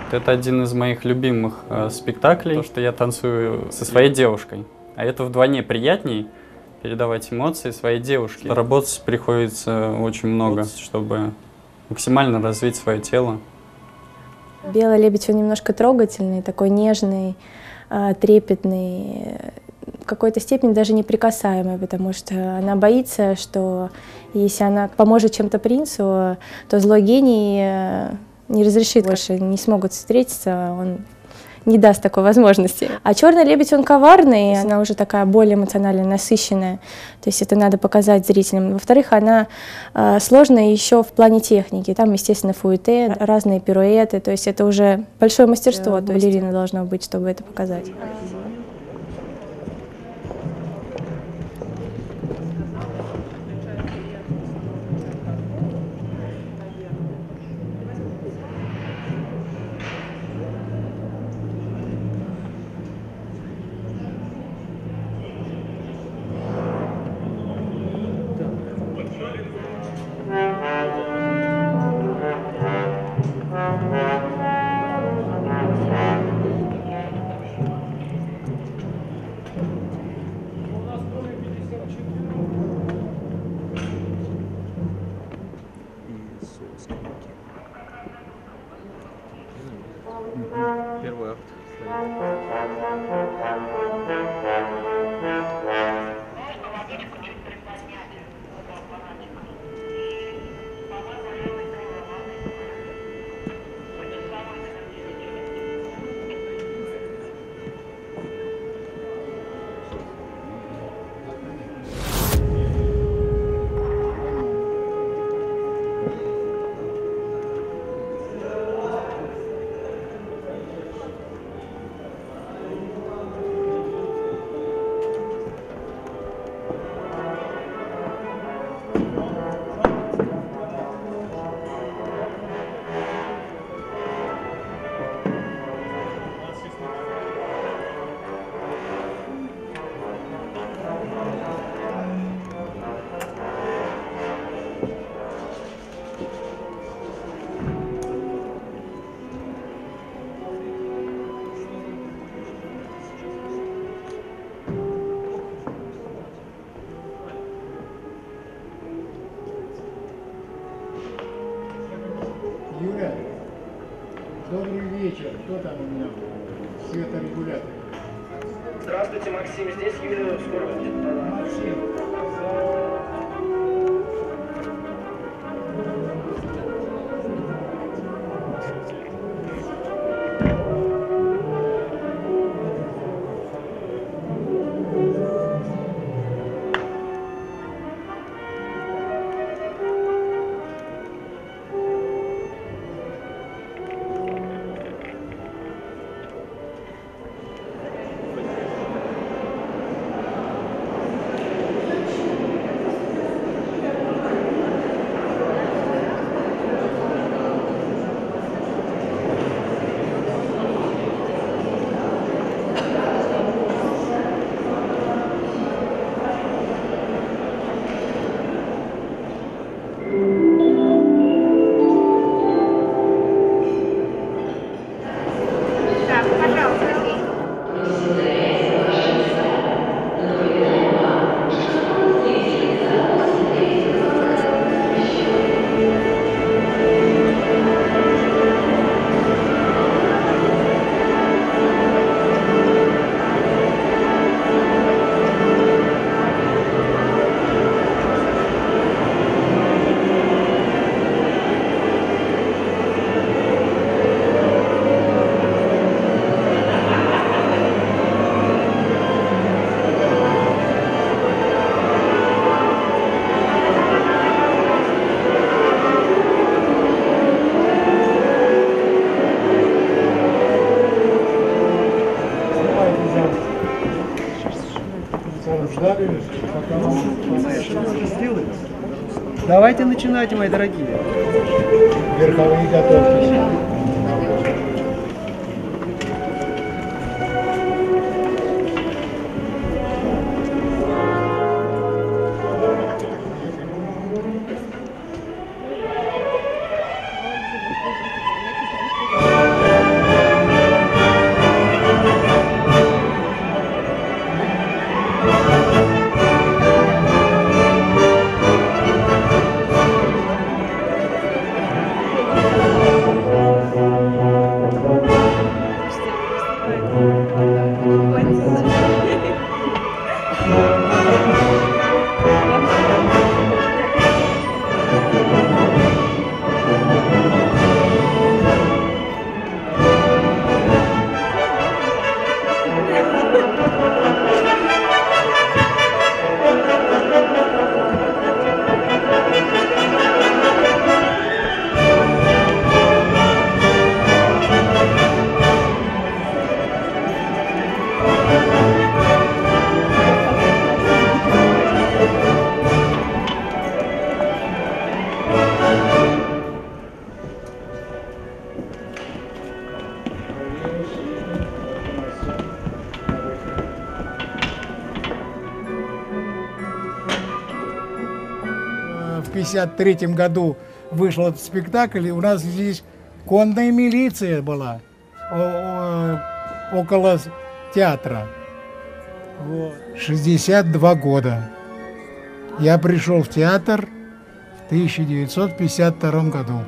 Это один из моих любимых спектаклей, то, что я танцую со своей девушкой. А это вдвойне приятней передавать эмоции своей девушке. Работать приходится очень много, чтобы максимально развить свое тело. Белый лебедь, он немножко трогательный, такой нежный, трепетный, в какой-то степени даже неприкасаемый, потому что она боится, что если она поможет чем-то принцу, то злой гений не разрешит больше, не смогут встретиться, он не даст такой возможности. А черный лебедь, он коварный, она уже такая более эмоционально насыщенная, то есть это надо показать зрителям. Во-вторых, она сложная еще в плане техники, там, естественно, фуэте, разные пируэты, то есть это уже большое мастерство у балерины должно быть, чтобы это показать. Первый акт. Юля, добрый вечер. Кто там у меня? Светорегулятор. Здравствуйте, Максим. Здесь Юля скоро будет. Максим. Ждали, пока он сделает. Давайте начинайте, мои дорогие. Верховые готовки. В 1953 году вышел этот спектакль, и у нас здесь конная милиция была около театра. Вот. 62 года. Я пришел в театр в 1952 году.